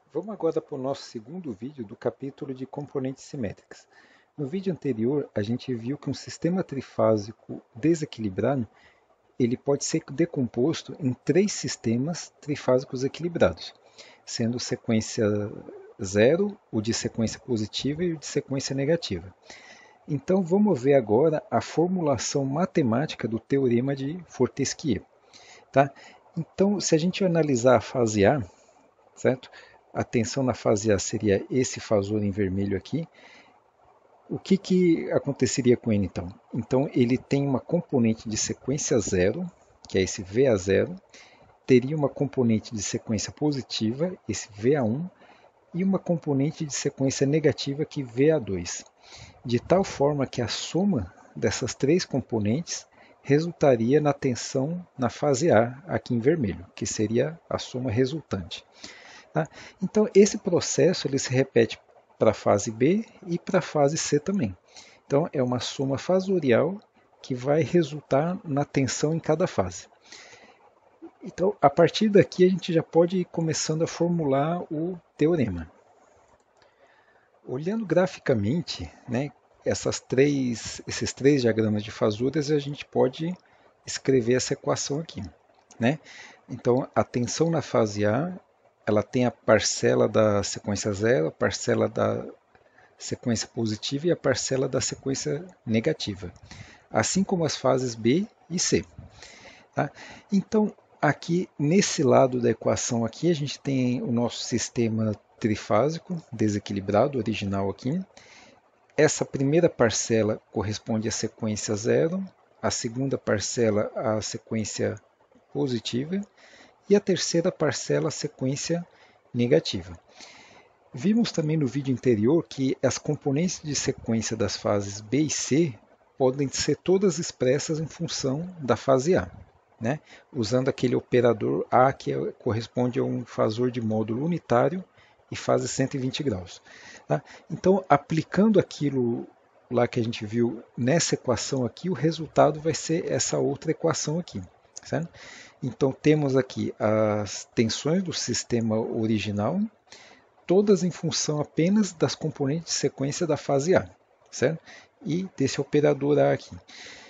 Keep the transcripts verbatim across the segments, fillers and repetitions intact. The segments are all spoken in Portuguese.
Vamos agora para o nosso segundo vídeo do capítulo de componentes simétricas. No vídeo anterior, a gente viu que um sistema trifásico desequilibrado ele pode ser decomposto em três sistemas trifásicos equilibrados, sendo sequência zero, o de sequência positiva e o de sequência negativa. Então vamos ver agora a formulação matemática do teorema de Fortescue. Tá? Então, se a gente analisar a fase A, certo? A tensão na fase A seria esse fasor em vermelho aqui. O que, que aconteceria com ele então? Então ele tem uma componente de sequência zero, que é esse V A zero, teria uma componente de sequência positiva, esse V A um, e uma componente de sequência negativa, que V A dois. De tal forma que a soma dessas três componentes resultaria na tensão na fase A, aqui em vermelho, que seria a soma resultante. Tá? Então, esse processo ele se repete para a fase B e para a fase C também. Então, é uma soma fasorial que vai resultar na tensão em cada fase. Então, a partir daqui, a gente já pode ir começando a formular o teorema. Olhando graficamente, né, essas três, esses três diagramas de fasuras, a gente pode escrever essa equação aqui. Né? Então, a tensão na fase A ela tem a parcela da sequência zero, a parcela da sequência positiva e a parcela da sequência negativa, assim como as fases B e C. Tá? Então, aqui nesse lado da equação aqui, a gente tem o nosso sistema trifásico desequilibrado, original aqui. Essa primeira parcela corresponde à sequência zero, a segunda parcela à sequência positiva, e a terceira parcela a sequência negativa. Vimos também no vídeo anterior que as componentes de sequência das fases B e C podem ser todas expressas em função da fase A, né? Usando aquele operador A que corresponde a um fasor de módulo unitário e fase cento e vinte graus. Tá? Então, aplicando aquilo lá que a gente viu nessa equação aqui, o resultado vai ser essa outra equação aqui. Certo? Então temos aqui as tensões do sistema original, todas em função apenas das componentes de sequência da fase A, certo? E desse operador A aqui.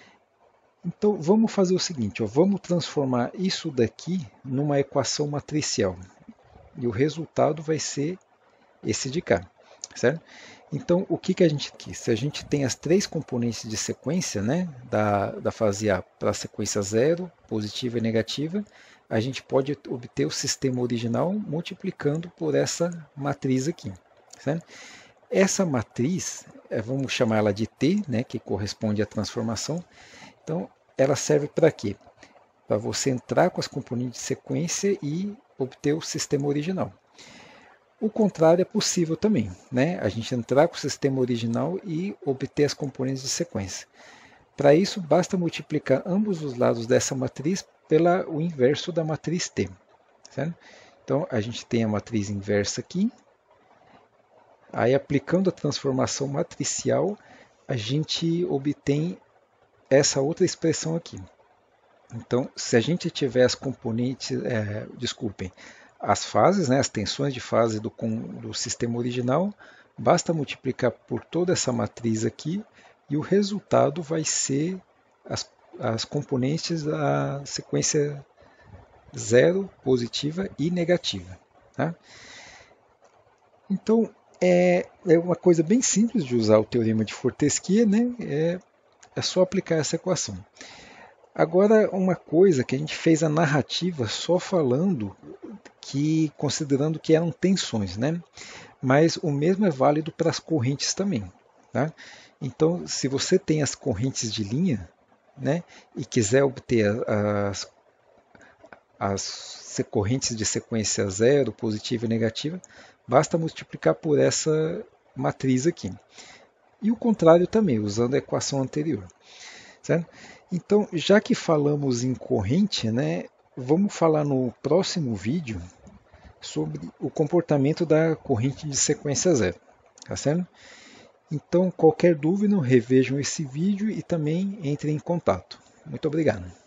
Então vamos fazer o seguinte, ó, vamos transformar isso daqui numa equação matricial. E o resultado vai ser esse de cá, certo? Então, o que, que a gente quer? Se a gente tem as três componentes de sequência, né, da, da fase A para a sequência zero, positiva e negativa, a gente pode obter o sistema original multiplicando por essa matriz aqui. Certo? Essa matriz, vamos chamar ela de T, né, que corresponde à transformação. Então, ela serve para quê? Para você entrar com as componentes de sequência e obter o sistema original. O contrário é possível também, né? A gente entrar com o sistema original e obter as componentes de sequência. Para isso, basta multiplicar ambos os lados dessa matriz pelo inverso da matriz T. Certo? Então, a gente tem a matriz inversa aqui. Aí, aplicando a transformação matricial, a gente obtém essa outra expressão aqui. Então, se a gente tiver as componentes, é, desculpem, as fases, né, as tensões de fase do, do sistema original, basta multiplicar por toda essa matriz aqui e o resultado vai ser as, as componentes da sequência zero, positiva e negativa. Tá? Então, é, é uma coisa bem simples de usar o teorema de Fortescue, né? é, é só aplicar essa equação. Agora, uma coisa que a gente fez a narrativa só falando que considerando que eram tensões, né? Mas o mesmo é válido para as correntes também, tá? Então, se você tem as correntes de linha, né, e quiser obter as, as correntes de sequência zero, positiva e negativa, basta multiplicar por essa matriz aqui. E o contrário também, usando a equação anterior, certo? Então, já que falamos em corrente, né, vamos falar no próximo vídeo sobre o comportamento da corrente de sequência zero. Tá certo? Então, qualquer dúvida, revejam esse vídeo e também entrem em contato. Muito obrigado.